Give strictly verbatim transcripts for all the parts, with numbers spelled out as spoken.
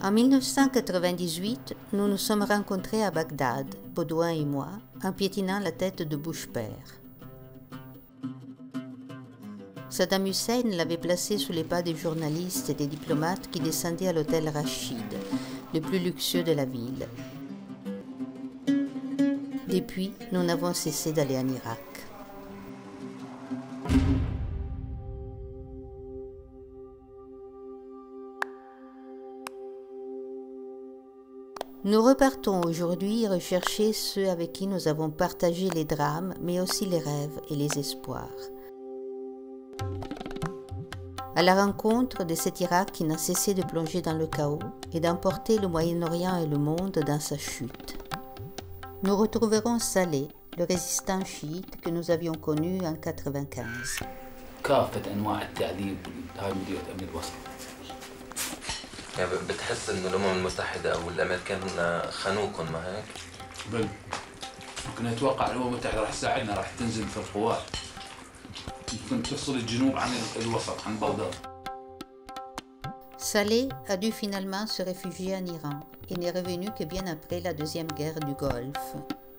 En mille neuf cent quatre-vingt-dix-huit, nous nous sommes rencontrés à Bagdad, Baudouin et moi, en piétinant la tête de Bush père. Saddam Hussein l'avait placé sous les pas des journalistes et des diplomates qui descendaient à l'hôtel Rachid, le plus luxueux de la ville. Depuis, nous n'avons cessé d'aller en Irak. Nous repartons aujourd'hui rechercher ceux avec qui nous avons partagé les drames, mais aussi les rêves et les espoirs. À la rencontre de cet Irak qui n'a cessé de plonger dans le chaos et d'emporter le Moyen-Orient et le monde dans sa chute. Nous retrouverons Saleh, le résistant chiite que nous avions connu en quatre-vingt-quinze. كافة أنواع التعذيب هاي مديرية أمن الوسط. يعني بتحس إنه الأمم المتحدة أو الأمريكان خانوكم ما هيك؟ بل ممكن أتوقع الأمم المتحدة راح تساعدنا راح تنزل في القوات. ممكن تفصل الجنوب عن الوسط عن بغداد. Saleh a dû finalement se réfugier en Iran et n'est revenu que bien après la deuxième guerre du Golfe.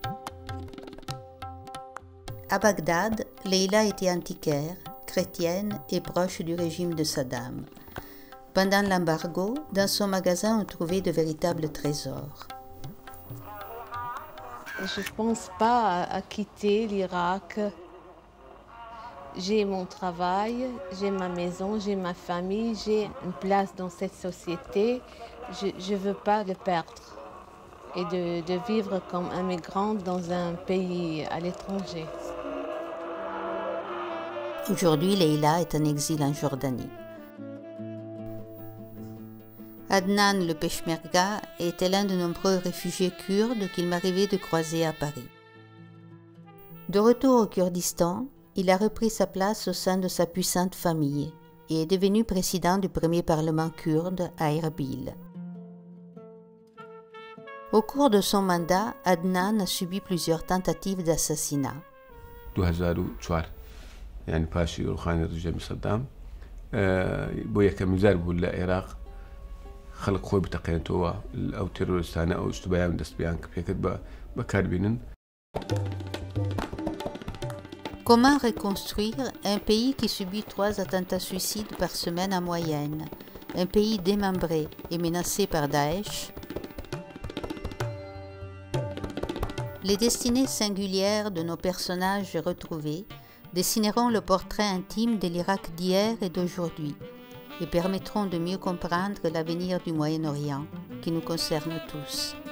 À Bagdad, Leila était antiquaire, chrétienne et proche du régime de Saddam. Pendant l'embargo, dans son magasin, on trouvait de véritables trésors. Je ne pense pas à quitter l'Irak. J'ai mon travail, j'ai ma maison, j'ai ma famille, j'ai une place dans cette société. Je ne veux pas le perdre et de, de vivre comme un migrant dans un pays à l'étranger. Aujourd'hui, Leila est en exil en Jordanie. Adnan le Peshmerga était l'un de nombreux réfugiés kurdes qu'il m'arrivait de croiser à Paris. De retour au Kurdistan, il a repris sa place au sein de sa puissante famille et est devenu président du premier parlement kurde à Erbil. Au cours de son mandat, Adnan a subi plusieurs tentatives d'assassinat. يعني باشي وخان الرجال صدام بويا كمزار بقول العراق خلق خوي بتقينتوا أو تيرورستانا أو اشتباهات من دستبيان كبيرة بكاربينن. Comment reconstruire un pays qui subit trois attentats suicides par semaine en moyenne, un pays démembré et menacé par Daesh? Les destinées singulières de nos personnages retrouvés dessineront le portrait intime de l'Irak d'hier et d'aujourd'hui et permettront de mieux comprendre l'avenir du Moyen-Orient qui nous concerne tous.